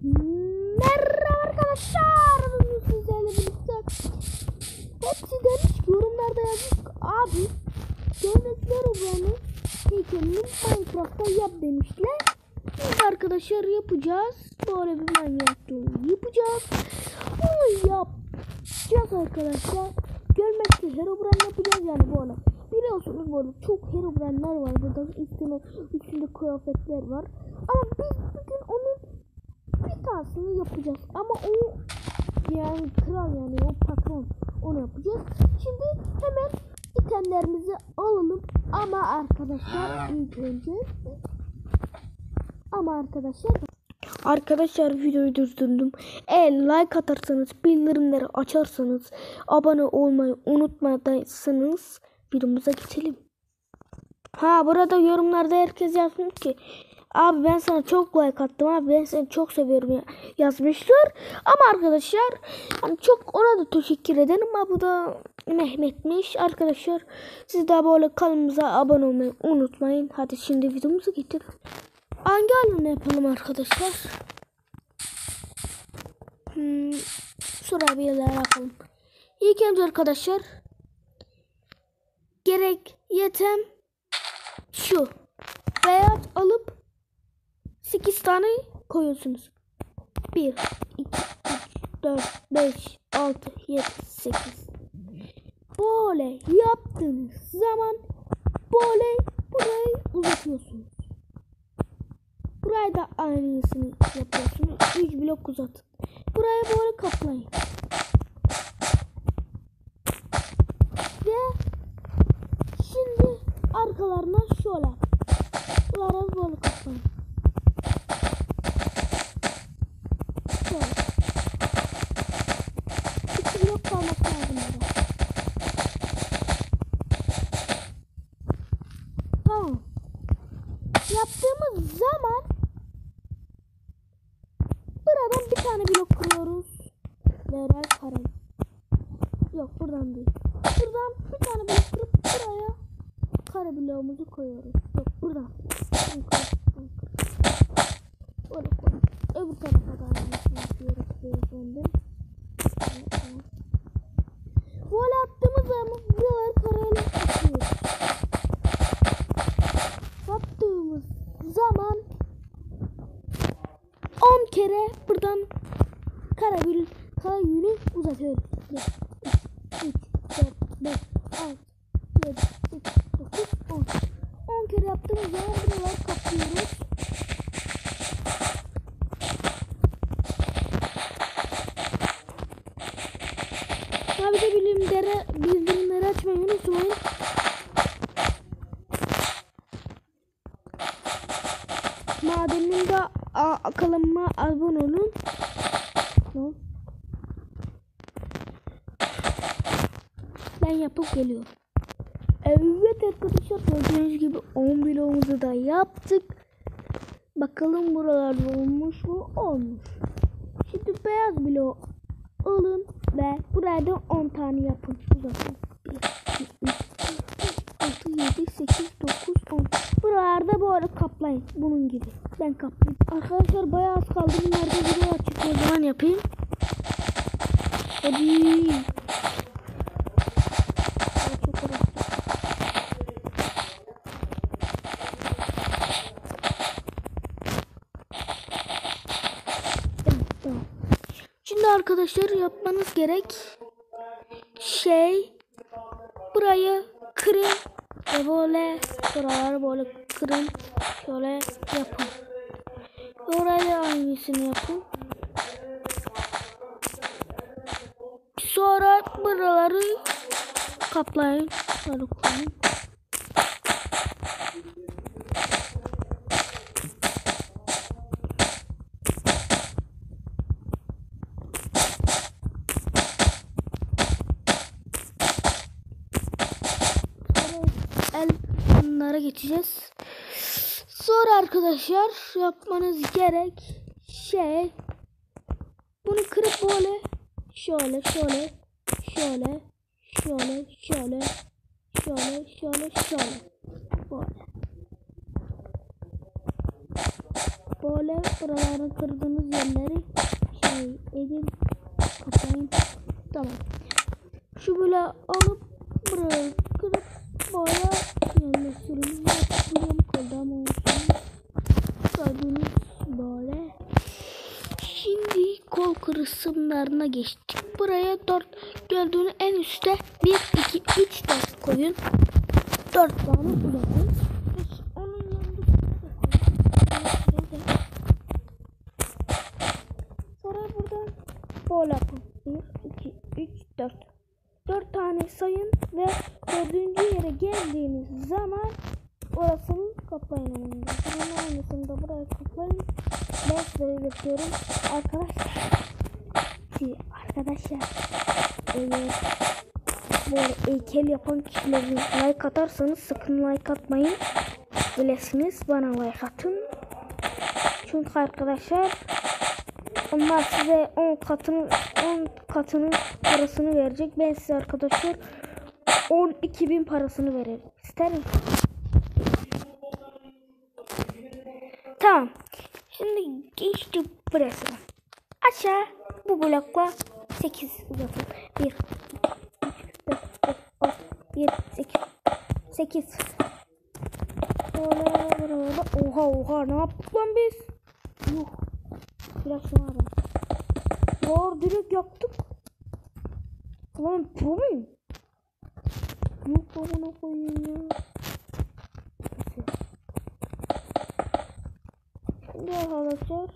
Merhaba arkadaşlar. Bugün sizlerle birlikte hepsi demiş yorumlarda yazmış. Abi devletler oranı heykelini Minecraft'ta yap demişler. Biz arkadaşlar yapacağız. Böyle bir Minecraft yapacağız. Bunu yapacağız arkadaşlar. Görmezse Herobrine yapacağız yani böyle. Biliyorsunuz böyle çok Herobrine'ler var. Burada üstünde kıyafetler var. Ama biz bugün onun bir tanesini yapacağız. Ama o yani kral yani o patron, onu yapacağız. Şimdi hemen itemlerimizi alalım. Ama arkadaşlar ilk önce Arkadaşlar videoyu durdurdum. Eğer like atarsanız, bildirimleri açarsanız, abone olmayı unutmazsanız videomuza geçelim. Burada yorumlarda herkes yazmış ki abi ben sana çok like attım, abi ben seni çok seviyorum yazmışlar. Ama arkadaşlar yani çok ona da teşekkür ederim. Ama bu da Mehmet'miş. Arkadaşlar siz de böyle kanalımıza abone olmayı unutmayın. Hadi şimdi videomuza geçelim. Hangi alanı yapalım arkadaşlar? Şuraya bir yerler yapalım. İlk önce arkadaşlar yetem şu beyaz alıp 8 tane koyuyorsunuz. 1 2 3 4 5 6 7 8. Böyle yaptığınız zaman böyle burayı uzatıyorsunuz. Burayı da aynısını yapıyorsunuz. 3 blok uzatın. Burayı böyle kaplayın. Ve şimdi arkalarına şöyle. Buraları böyle kaplayın. Şöyle. 2 blok kalması lazım burada. Tamam. Yaptığımız zaman buradan bir tane blok kuruyoruz. Veray kare. Yok buradan değil. Buradan bir tane blok kurup buraya kare bloğumuzu koyuyoruz. Yok buradan. Böyle koyuyoruz. Öbür tarafa da aynısını yapıyoruz beyefendi. Böyle yaptığımız zaman buraları kareyle yapıyoruz. Yaptığımız zaman 10 kere buradan kare yünü uzatıyoruz. 1 2 3 4 5 6 7 8 9 10. 10 kere yaptığımız zaman buraları kaplıyoruz. Tabii de bildirimleri açmayı unutmayın. Madeninde kanalıma abone olun. Ben yapıp geliyorum. Evet arkadaşlar gördüğünüz gibi 10 bloğumuzu da yaptık. Bakalım buralarda olmuş mu? Olmuş. Şimdi beyaz bloğu alın ve buraya da 10 tane yapın. Uzatın. 1 2 3 6 7 8 9 10. Buralarda böyle kaplayın. Bunun gibi. Ben kaplayayım. Arkadaşlar bayağı az kaldı. Bunlarda video açık. O zaman yapayım. Hadi. Şimdi arkadaşlar yapmanız gerek burayı kırın ve böyle buraları böyle kırın, şöyle yapın. Oraya aynısını yapın. Sonra buraları kaplayın. Böyle koyun. Bunlara geçeceğiş. Sonra arkadaşlar yapmanız gerek bunu kırıp böyle şöyle böyle böyle Böyle buraların kırdığınız yerleri edin. Kapayın. Tamam. Şu böyle alıp buraya kırıp böyle yerleştirelim. Buraya kaldı ama olsun. Gördüğünüz böyle. Şimdi kol kısımlarına geçtik. Buraya 4 gördüğünüz en üstte 1, 2, 3, 4 koyun. 4 tane bırakın. Onun yanında sonra buradan bol yapın. 1, 2, 3, 4. 4 tane sayın ve 4. yere geldiğiniz zaman orasını kapayın. Bunun aynısını da buraya kapayın. Ben size yapıyorum. Arkadaşlar eğer böyle heykel yapan kişileri like atarsanız sakın like atmayın. Bilesiniz, bana like atın. Çünkü arkadaşlar onlar size 10 katının parasını verecek. Ben size arkadaşlar 12.000 parasını veririm. İsterim. Tamam. Şimdi geçtik burasına. Aşağı bu blokla 8 uzatın. 1, 2, 3, 4, 5, 6, 7, 8. 8. Oha ne yaptık lan biz? Yuh. Biraz şuna bak. Var direkt yaptık. Lan pro muyum? Yok babana koyayım ya. Şimdi arkadaşlar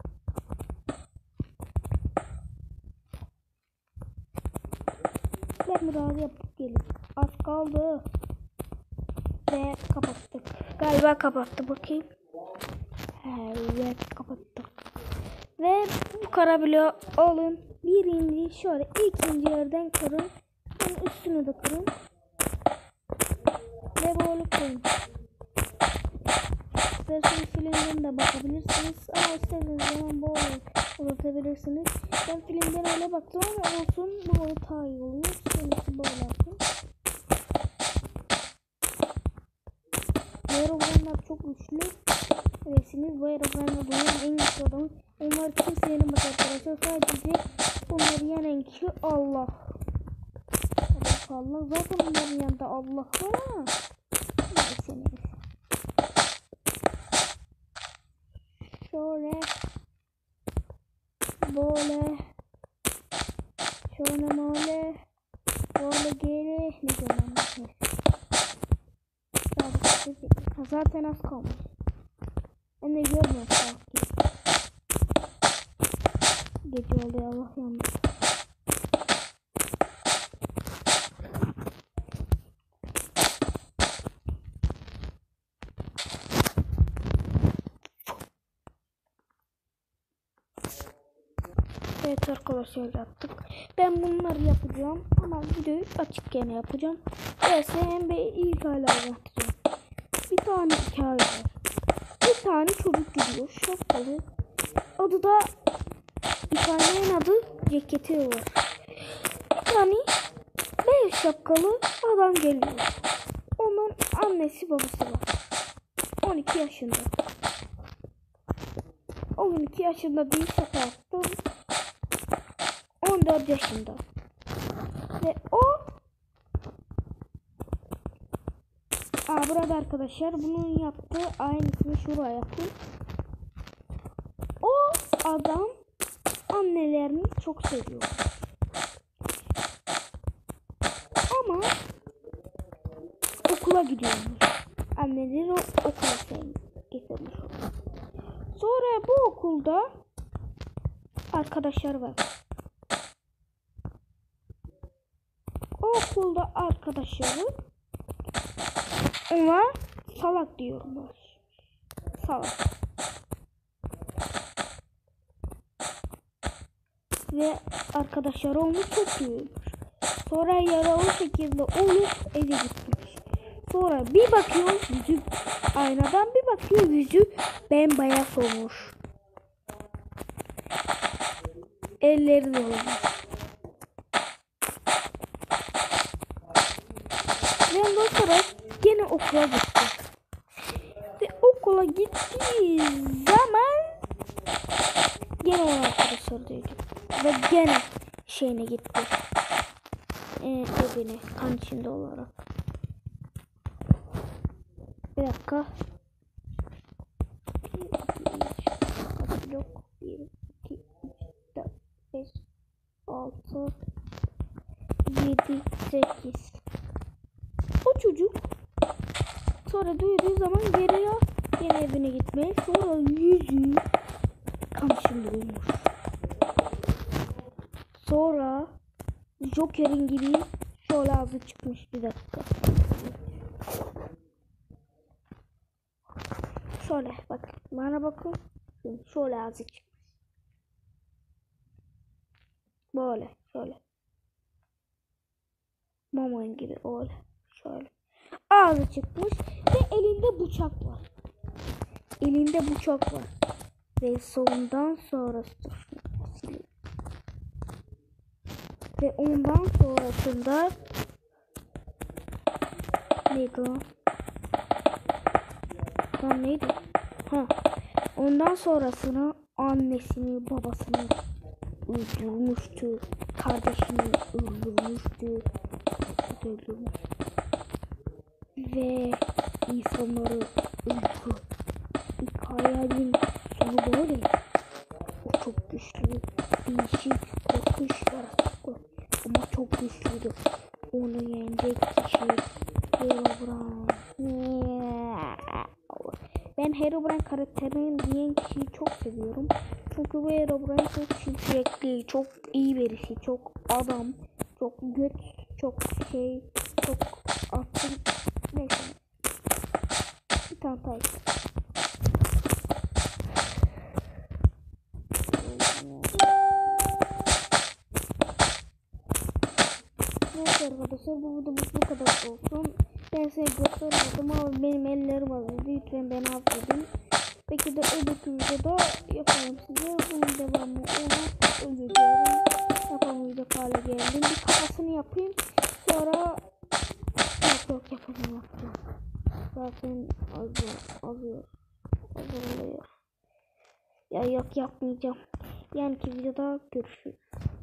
ben biraz yapıp gelip az kaldı ve kapattık. Galiba kapattı, bakayım. Evet, kapattık. Ve bu kara bloğu alın. Birinci şöyle ikinci yerden kırın. Bunun üstünü de kırın. Ve böyle koyun. İsterseniz filmden de bakabilirsiniz. Ama istediğiniz zaman böyle uzatabilirsiniz. Ben filmden öyle baktım ama olsun, böyle daha iyi oluyor. Kendisi böyle yapın. Bu aerobanlar çok güçlü. Resiniz bu aerobanla duyuyorum en güçlü adamı. Onlar kimse yenemez arkadaşlar. Sadece onları yenen kişi Allah. Allah. Zaten onların yanında Allah var ama. Neyse. Şöyle. Böyle. Şöyle böyle. Böyle geri. Ne diyorum ben? Zaten az kalmış. Ben de görmüyorum sanki. Gece oluyor, Allah yandı. Evet arkadaşlar, yaptık. Ben bunları yapacağım ama videoyu açık gene yapacağım. SMB ilk hala yapacağım. Bir tane hikaye var. Bir tane çocuk gidiyor, şapkalı. Adı da hikayenin adı ceketi var. Bir tane beyaz şapkalı adam geliyor. Onun annesi babası var. 12 yaşında. 12 yaşında değil, şaka yaptım. 14 yaşında. Ve o burada arkadaşlar bunun yaptığı aynısını şuraya yapın. O adam annelerini çok seviyor. Ama okula gidiyormuş. Anneleri okula getirmiş. Sonra bu okulda arkadaşlar var. O okulda arkadaşları ona salak diyorlar. Salak. Ve arkadaşları onu çok seviyormuş. Sonra yaralı şekilde olup eve gitmiş. Sonra bir bakıyor yüzü, aynadan bir bakıyor yüzü bembeyaz olmuş. Elleri de olmuş. Ve ondan sonra gene okula gitti. Ve okula sola gittiği zaman gene o arkadaşlar diyor. Ve gene şeyine gitti. Evine kan içinde olarak. Bir dakika. Blok 1, 2, 3, 4, 5, 6, 7, 8. O çocuk sonra duyduğu zaman geriye yine evine gitmeye, sonra yüzü kan içinde olmuş. Sonra Joker'in gibi şöyle ağzı çıkmış. Bir dakika. Şöyle bak. Bana bakın. Şöyle ağzı çıkmış. Böyle. Şöyle. Maman gibi öyle. Şöyle. Ağzı çıkmış. Ve elinde bıçak var. Elinde bıçak var. Ve sondan sonrası. Ve ondan sonrasında neydi o? Lan neydi? Ha. Ondan sonrasını annesini, babasını öldürmüştü. Kardeşini öldürmüştü. Öldürmüş. Ve insanları öldürdü. Hikayenin sonu böyle. O çok güçlü. Değişik, korkunç yaratık. Ama çok güçlüydü. Onu yenecek kişi Herobrine. Ben Herobrine karakterini diyen kişiyi çok seviyorum. Çünkü bu Herobrine çok şimşekli, çok iyi birisi, çok adam, çok göt, çok şey, çok atın. Neyse. Bir tane daha işte. Neyse arkadaşlar, bu videomuz bu kadar olsun. Ben size göstermedim ama benim ellerim azdı. Lütfen beni affedin. Peki de öbür videoda yaparım size. Bunun devamı olur. Özür dilerim. Yapamayacak hale geldim. Bir kafasını yapayım. Sonra yok yapacağım. Zaten azıyor. Ya yok yapmayacağım. Yani ki videoda görüşürüz.